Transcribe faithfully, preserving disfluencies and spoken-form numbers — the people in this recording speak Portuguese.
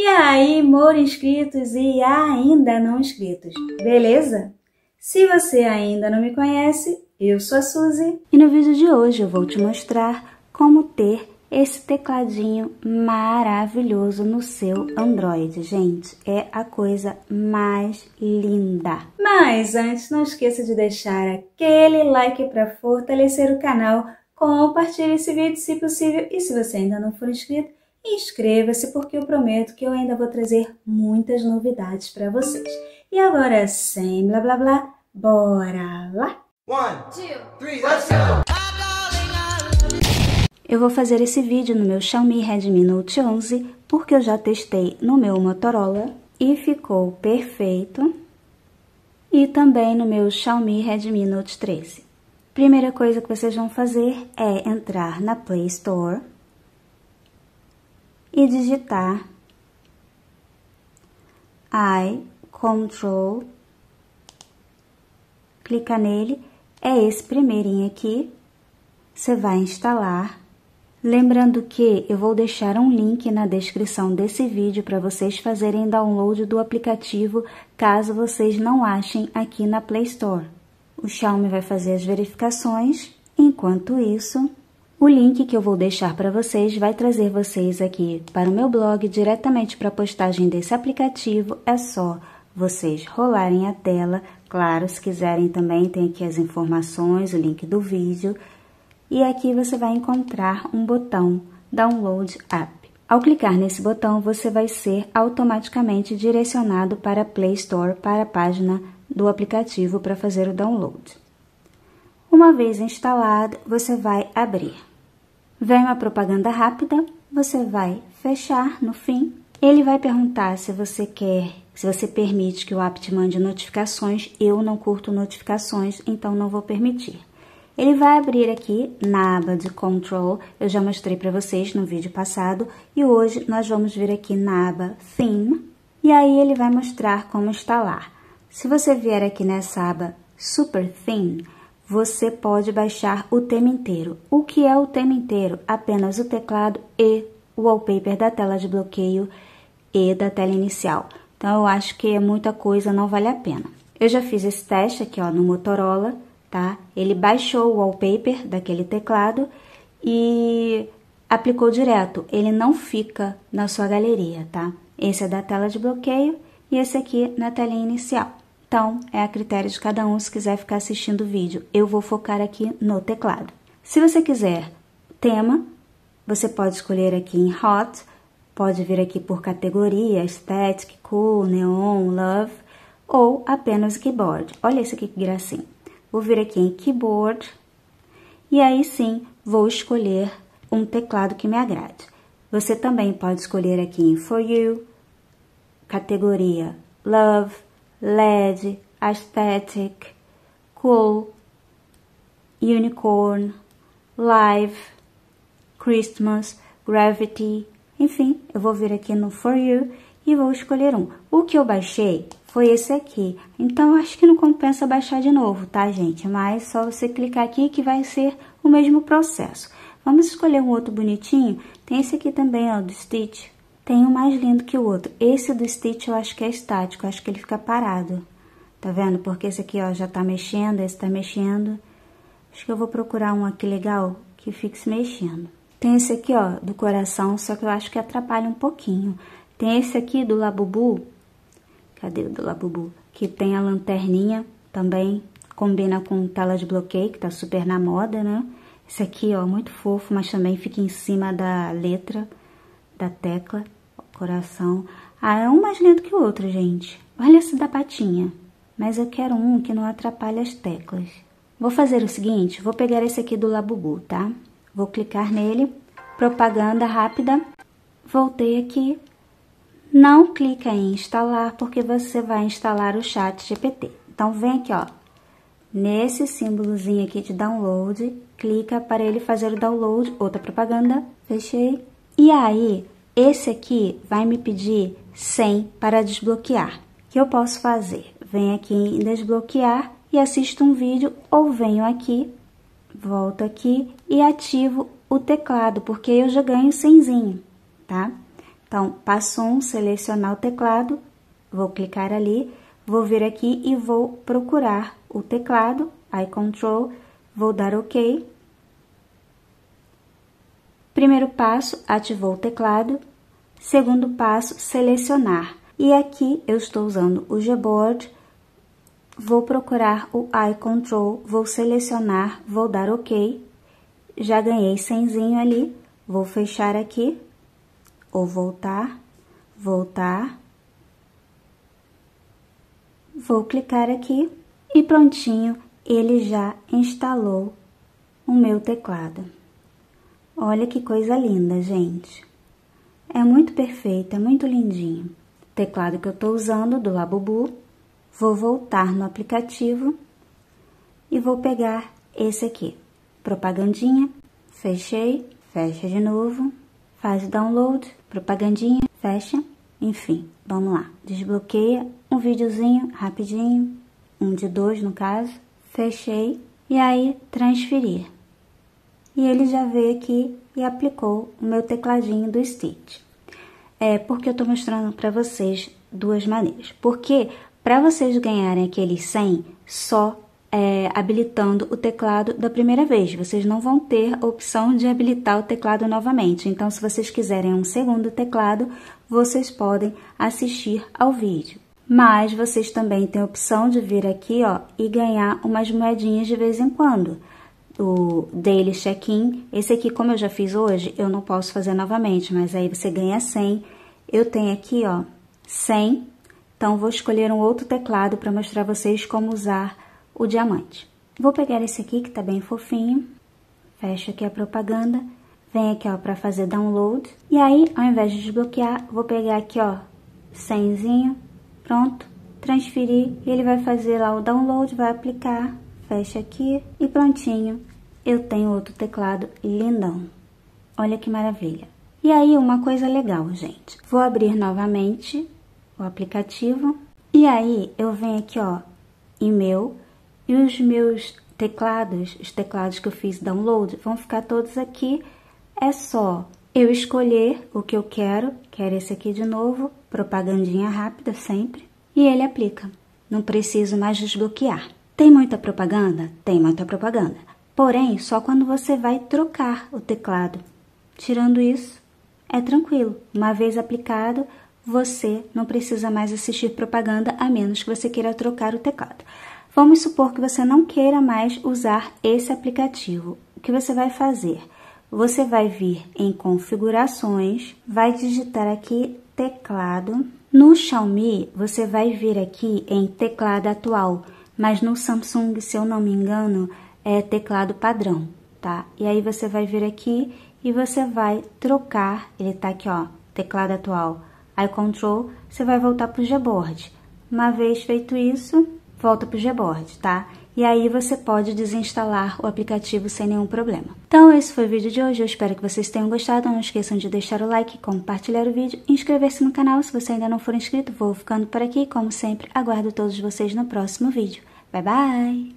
E aí, moro inscritos e ainda não inscritos, beleza? Se você ainda não me conhece, eu sou a Suzy e no vídeo de hoje eu vou te mostrar como ter esse tecladinho maravilhoso no seu Android. Gente, é a coisa mais linda. Mas antes, não esqueça de deixar aquele like para fortalecer o canal, compartilhe esse vídeo se possível e se você ainda não for inscrito, inscreva-se porque eu prometo que eu ainda vou trazer muitas novidades para vocês. E agora, sem blá blá blá, bora lá! One, two, three, let's go! Eu vou fazer esse vídeo no meu Xiaomi Redmi Note onze porque eu já testei no meu Motorola e ficou perfeito. E também no meu Xiaomi Redmi Note treze. Primeira coisa que vocês vão fazer é entrar na Play Store e digitar iControl, clica nele, é esse primeirinho aqui, você vai instalar. Lembrando que eu vou deixar um link na descrição desse vídeo para vocês fazerem download do aplicativo, caso vocês não achem aqui na Play Store. O Xiaomi vai fazer as verificações, enquanto isso, o link que eu vou deixar para vocês vai trazer vocês aqui para o meu blog, diretamente para a postagem desse aplicativo. É só vocês rolarem a tela. Claro, se quiserem também tem aqui as informações, o link do vídeo. E aqui você vai encontrar um botão Download App. Ao clicar nesse botão, você vai ser automaticamente direcionado para a Play Store, para a página do aplicativo para fazer o download. Uma vez instalado, você vai abrir. Vem uma propaganda rápida, você vai fechar no fim. Ele vai perguntar se você quer, se você permite que o app te mande notificações. Eu não curto notificações, então não vou permitir. Ele vai abrir aqui na aba de Control, eu já mostrei para vocês no vídeo passado, e hoje nós vamos vir aqui na aba Theme, e aí ele vai mostrar como instalar. Se você vier aqui nessa aba Super Theme, você pode baixar o tema inteiro. O que é o tema inteiro? Apenas o teclado e o wallpaper da tela de bloqueio e da tela inicial. Então, eu acho que é muita coisa, não vale a pena. Eu já fiz esse teste aqui, ó, no Motorola, tá? Ele baixou o wallpaper daquele teclado e aplicou direto. Ele não fica na sua galeria, tá? Esse é da tela de bloqueio e esse aqui na telinha inicial. Então, é a critério de cada um se quiser ficar assistindo o vídeo. Eu vou focar aqui no teclado. Se você quiser tema, você pode escolher aqui em Hot, pode vir aqui por categoria, Aesthetic, Cool, Neon, Love, ou apenas Keyboard. Olha esse aqui que gracinha. Vou vir aqui em Keyboard, e aí sim, vou escolher um teclado que me agrade. Você também pode escolher aqui em For You, categoria Love, L E D, Aesthetic, Cool, Unicorn, Live, Christmas, Gravity, enfim, eu vou vir aqui no For You e vou escolher um. O que eu baixei foi esse aqui, então acho que não compensa baixar de novo, tá, gente? Mas só você clicar aqui que vai ser o mesmo processo. Vamos escolher um outro bonitinho, tem esse aqui também, ó, do Stitch. Tem um mais lindo que o outro. Esse do Stitch eu acho que é estático, acho que ele fica parado. Tá vendo? Porque esse aqui, ó, já tá mexendo, esse tá mexendo. Acho que eu vou procurar um aqui legal que fique se mexendo. Tem esse aqui, ó, do coração, só que eu acho que atrapalha um pouquinho. Tem esse aqui do Labubu. Cadê o do Labubu? Que tem a lanterninha também, combina com tela de bloqueio, que tá super na moda, né? Esse aqui, ó, muito fofo, mas também fica em cima da letra, da tecla. Coração. Ah, é um mais lindo que o outro, gente. Olha esse da patinha. Mas eu quero um que não atrapalhe as teclas. Vou fazer o seguinte, vou pegar esse aqui do Labubu, tá? Vou clicar nele. Propaganda rápida. Voltei aqui. Não clica em instalar, porque você vai instalar o Chat G P T. Então, vem aqui, ó. Nesse símbolozinho aqui de download. Clica para ele fazer o download. Outra propaganda. Fechei. E aí, esse aqui vai me pedir senha para desbloquear. O que eu posso fazer? Venho aqui em desbloquear e assisto um vídeo, ou venho aqui, volto aqui e ativo o teclado, porque eu já ganho senzinho, tá? Então, passo um, selecionar o teclado, vou clicar ali, vou vir aqui e vou procurar o teclado, aí Control, vou dar OK. Primeiro passo, ativou o teclado. Segundo passo, selecionar. E aqui eu estou usando o Gboard, vou procurar o iControl, vou selecionar, vou dar OK. Já ganhei cenzinho ali, vou fechar aqui, ou voltar, voltar. Vou clicar aqui e prontinho, ele já instalou o meu teclado. Olha que coisa linda, gente. É muito perfeito, é muito lindinho. Teclado que eu tô usando do Labubu. Vou voltar no aplicativo e vou pegar esse aqui. Propagandinha, fechei, fecha de novo, faz o download, propagandinha, fecha, enfim, vamos lá. Desbloqueia um videozinho rapidinho, um de dois no caso, fechei e aí transferir. E ele já veio aqui e aplicou o meu tecladinho do Stitch. É porque eu tô mostrando para vocês duas maneiras. Porque para vocês ganharem aqueles cem só é, habilitando o teclado da primeira vez, vocês não vão ter a opção de habilitar o teclado novamente. Então, se vocês quiserem um segundo teclado, vocês podem assistir ao vídeo. Mas vocês também têm a opção de vir aqui, ó, e ganhar umas moedinhas de vez em quando. O Daily Check-in, esse aqui, como eu já fiz hoje, eu não posso fazer novamente, mas aí você ganha cem. Eu tenho aqui, ó, cem, então vou escolher um outro teclado para mostrar a vocês como usar o diamante. Vou pegar esse aqui, que tá bem fofinho, fecho aqui a propaganda, venho aqui, ó, para fazer download, e aí, ao invés de desbloquear, vou pegar aqui, ó, cenzinho, pronto, transferir, e ele vai fazer lá o download, vai aplicar. Fecha aqui e prontinho, eu tenho outro teclado lindão. Olha que maravilha. E aí, uma coisa legal, gente. Vou abrir novamente o aplicativo. E aí, eu venho aqui, ó, e-mail. E os meus teclados, os teclados que eu fiz download, vão ficar todos aqui. É só eu escolher o que eu quero. Quero esse aqui de novo. Propagandinha rápida sempre. E ele aplica. Não preciso mais desbloquear. Tem muita propaganda? Tem muita propaganda. Porém, só quando você vai trocar o teclado. Tirando isso, é tranquilo. Uma vez aplicado, você não precisa mais assistir propaganda, a menos que você queira trocar o teclado. Vamos supor que você não queira mais usar esse aplicativo. O que você vai fazer? Você vai vir em configurações, vai digitar aqui teclado. No Xiaomi, você vai vir aqui em teclado atual. Mas no Samsung, se eu não me engano, é teclado padrão, tá? E aí você vai vir aqui e você vai trocar, ele tá aqui, ó, teclado atual, iControl, você vai voltar pro Gboard. Uma vez feito isso, volta pro Gboard, tá? E aí você pode desinstalar o aplicativo sem nenhum problema. Então, esse foi o vídeo de hoje, eu espero que vocês tenham gostado. Não esqueçam de deixar o like, compartilhar o vídeo, inscrever-se no canal se você ainda não for inscrito. Vou ficando por aqui, como sempre, aguardo todos vocês no próximo vídeo. Bye, bye!